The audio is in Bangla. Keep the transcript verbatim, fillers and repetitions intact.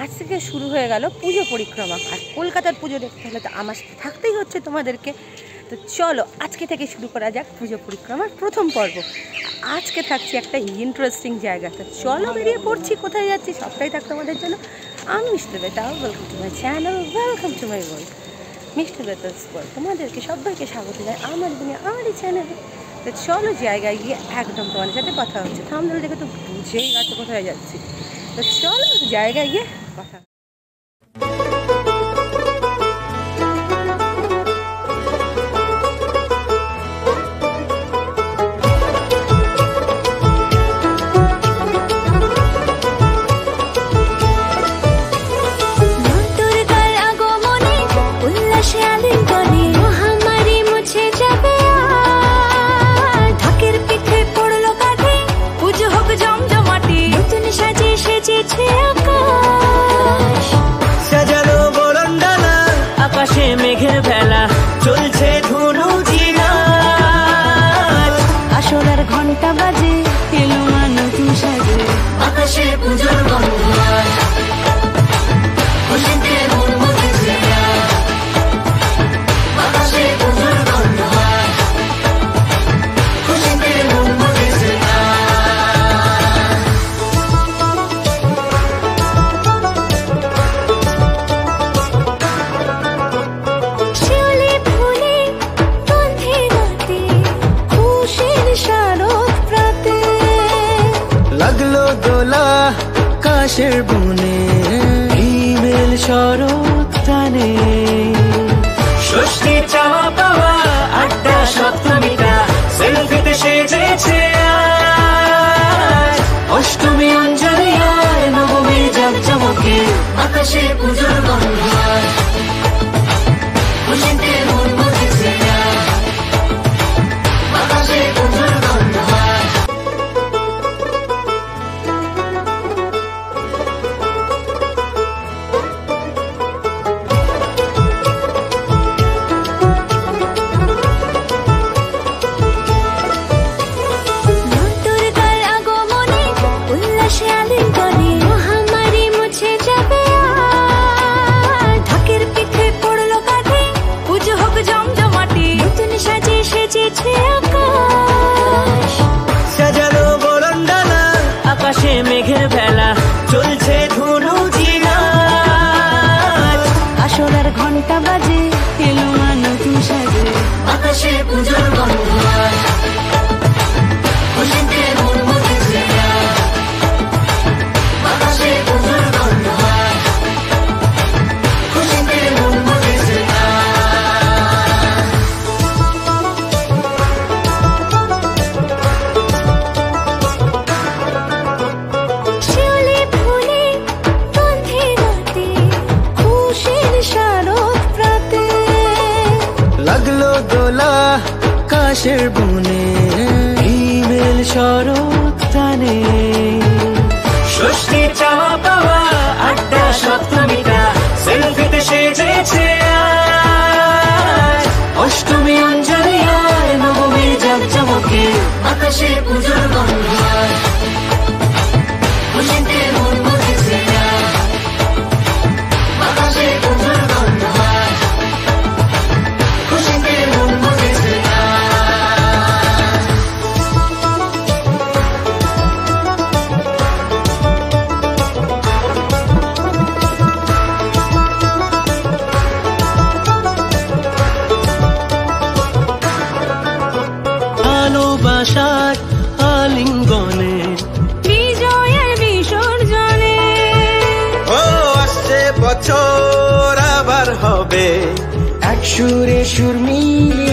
আজ থেকে শুরু হয়ে গেল পুজো পরিক্রমা। আর কলকাতার পুজো দেখতে হলে তো আমার সাথে থাকতেই হচ্ছে তোমাদেরকে। তো চলো আজকে থেকে শুরু করা যাক পুজো পরিক্রমার প্রথম পর্ব। আজকে থাকছি একটা ইন্টারেস্টিং জায়গা। তো চলো বেরিয়ে পড়ছি, কোথায় যাচ্ছি সবটাই থাকতো আমাদের জন্য। আমি মিষ্টি বেতা, welcome to my channel, welcome to my world. মিষ্টি বেতার স্পোর্ট তোমাদেরকে সবাইকে স্বাগত জানাই আমার দুনিয়া আমারই চ্যানেলে। তো চলো জায়গায় গিয়ে একদম তোমাদের সাথে কথা হচ্ছে। থাম্বনেল দেখে তো বুঝেই গেছো কোথায় যাচ্ছি। তো চলো জায়গায় গিয়ে কথা। মেঘের বেলা চলছে ধুনু ঝিনা, আসরের ঘন্টা বাজে এলো মা নতুন সাজে, আকাশে পুজোর গন্ধ খুশিতে মন মতেছে, আকাশে পুজোর গন্ধ খুশিতে মন মতেছে। লাগলো দোলা কাশের বনে হিমেল শরৎ টানে, ষষ্ঠী চাওয়া পাওয়া আড্ডা সপ্তমীটা সেলফিতে সেজেছে আজ, অষ্টমী অঞ্জলি আর নবমী জাঁকজমকে আকাশে পুজোর গন্ধ খুশিতে মন মতেছে, আকাশে পুজোর গন্ধ। সাজানো বরণডালা আকাশে মেঘের বেলা চলছে ধুনু ঝিনা, আসরের ঘন্টা বাজে এলো মা নতুন সাজে, আকাশে পুজোর গন্ধ খুশিতে মন মতেছে, আকাশে পুজোর গন্ধ খুশিতে মন মতেছে। লাগলো দোলা কাশের বনে হিমেল শরৎ টানে, ষষ্ঠী চাওয়া পাওয়া আড্ডা সপ্তমীটা সেলফিতে সেজেছে আজ, অষ্টমী অঞ্জলি আর নবমী জাঁকজমকে আকাশে পুজোর গন্ধ খুশিতে মন মতেছে, আকাশে পুজোর গন্ধ খুশিতে মন মতেছে। ভালোবাসার আলিঙ্গনে বিজয়ের বিসর্জনে, ও আসছে বছর আবার হবে এক সুরে সুর মিলিয়ে